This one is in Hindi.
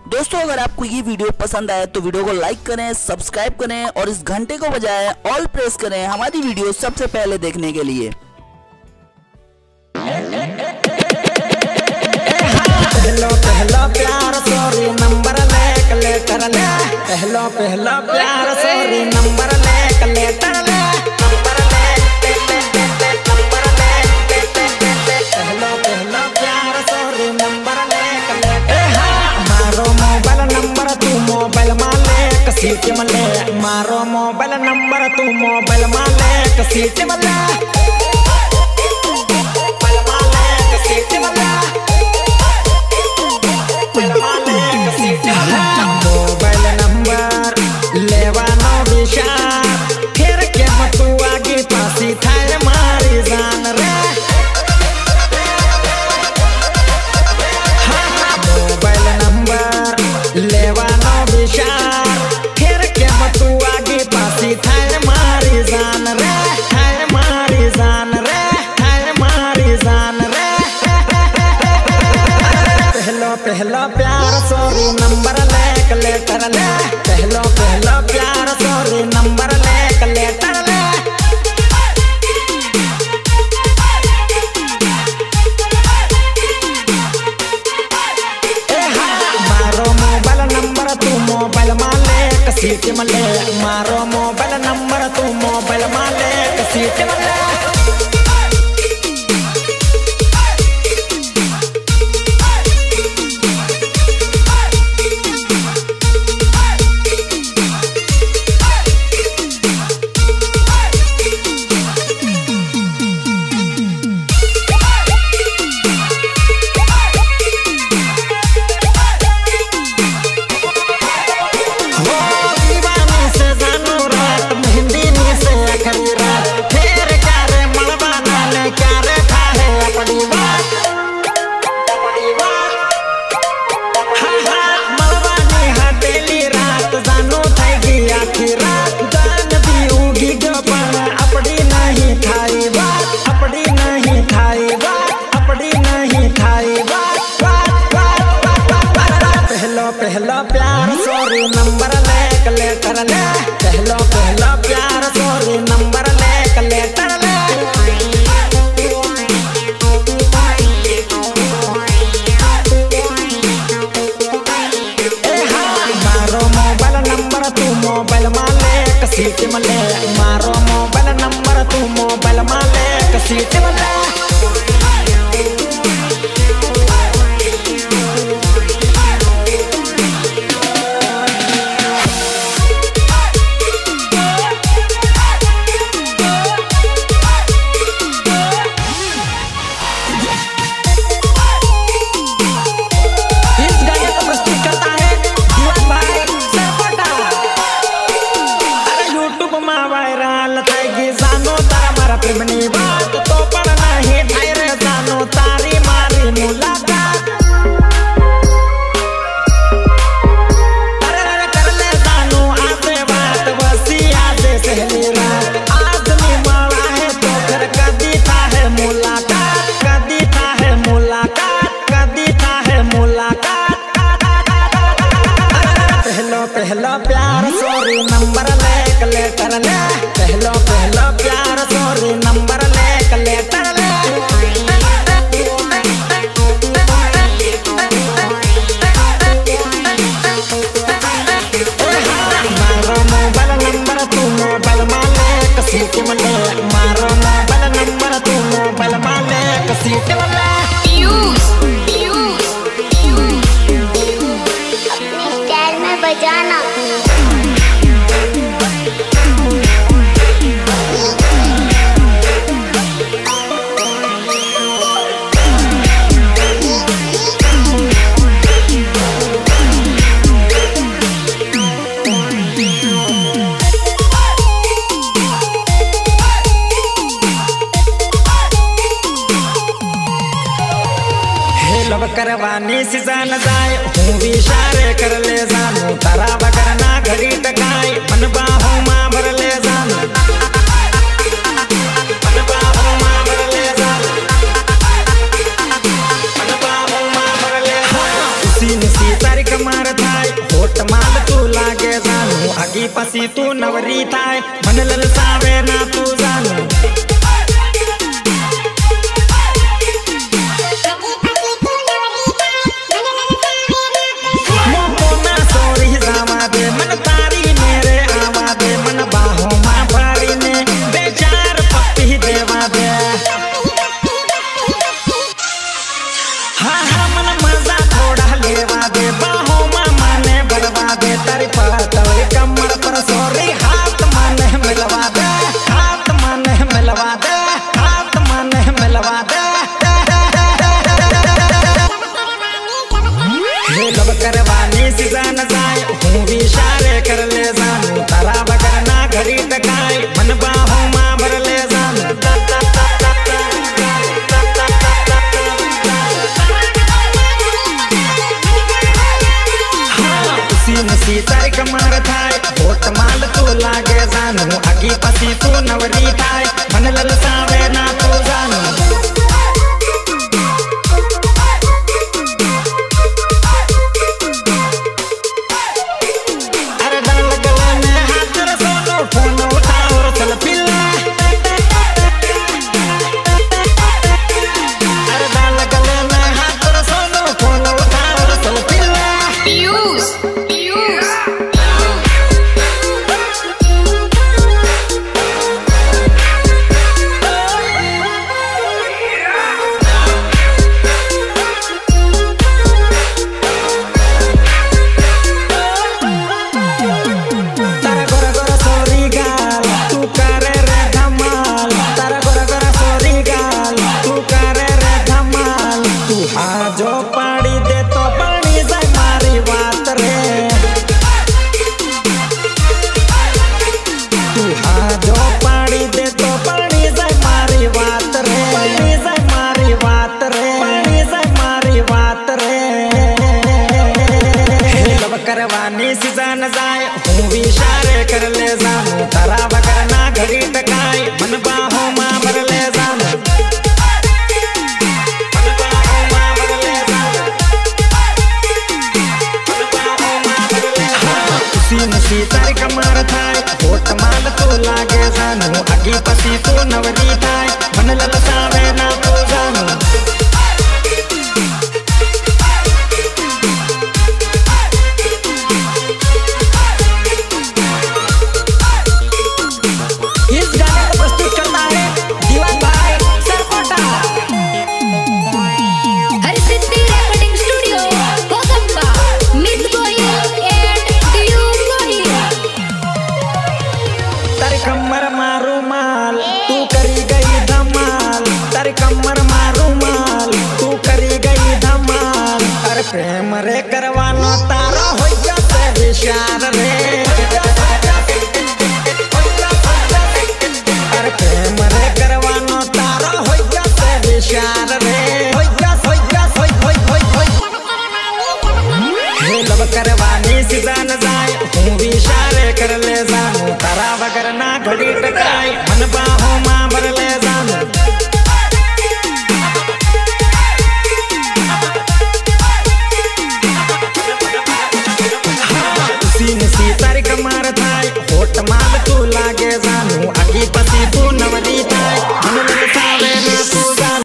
दोस्तों अगर आपको ये वीडियो पसंद आए तो वीडियो को लाइक करें, सब्सक्राइब करें और इस घंटे को बजाएं, ऑल प्रेस करें हमारी वीडियो सबसे पहले देखने के लिए। पहला प्यार सॉरी नंबर लेटर ले, पहला प्यार सॉरी नंबर लेटर ले, पहला प्यार सॉरी नंबर लेटर। मारो मोबाइल नंबर तू मोबाइल माले कसीट मले, मारो मोबाइल नंबर तू मोबाइल माले कसीट मले, मोबाइल नंबर लेवानो विचार फिर के तू आगे पासी थाय मारी जान रे। मोबाइल नंबर लेवानो विचार फिर के तू आगे पासी थाय मारी जान रे, थाय मारी जान रे, थाय मारी जान रे। पहला प्यार सॉरी नंबर लेटर ले, पहला प्यार सॉरी नंबर लेटर ले। मारो मोबाइल नंबर तू मोबाइल माले कसीट मले, मारो मोबाइल नंबर तू मोबाइल माले कसीट मले। पहला प्यार सॉरी नंबर लेटर ले, पहला प्यार सॉरी नंबर लेटर ले। मारो मोबाइल नंबर तू मोबाइल माले कसीट मले, मारो मोबाइल नंबर तू मोबाइल माले कसीट मले। पहला प्यार सॉरी नंबर लेटर ले, पहला प्यार सॉरी नंबर लेटर ले। मारो मोबाइल नंबर तू मोबाइल माले कसीट मले, मारो मोबाइल नंबर तू मोबाइल माले कसीट मले। पीयूष अपने स्टाइल में बजाना। लब करवानी सी जान जाए हूँ भी इशारे कर ले जानू, तारा बगर ना घड़ी टकाए मन बाहों माँ भर ले जानू, मन बाहों माँ भर ले जानू, मन बाहों माँ भर ले जानू। उसी ने सीता तारी कमर थाय होट माल तू लागे जानू आगी पसी तू नवरी थाय मन ललसावे ना तू जानू मन तारी मेरे आवा दे मन बाहों मां भरी ने बेचार पप्पी देवा दे हाँ हाँ मन मजा थोड़ा लेवा दे बाहों मां माने भरवा दे तारी पातल कमर पर सोरी हाथ माने मिलवा दे हाथ माने मिलवा दे हाथ माने मिलवा दे लब करवानी सीजन जाए हूँ भी इशारे कर ले जानू तारा बगर ना घड़ी टकाए मन बाहों मां भर ले जानू हाँ उसी मुसी तारी कमर थाय होट माल तू लागे जानू आगी पसी तू नवरी थाय मन ललसावे ना तू जानू करवानी सीजन जाए हूँ भी इशारे कर ले जानू तारा बगर ना घड़ी टकाए मन बाहों मां भर ले जानू मन बाहों मां भर ले जानू मन बाहों मां भर ले हाँ उसी मुसी तारी कमर थाय होट माल तू लागे जानू आगी पसी तू नवरी थाय मन ललसावे ना तू जानू कमर मारू माल तू करी गई धमाल तारी कमर मारू माल तू करी गई धमाल अरे प्रेम रे करवानो तारा हो गया से विचार रे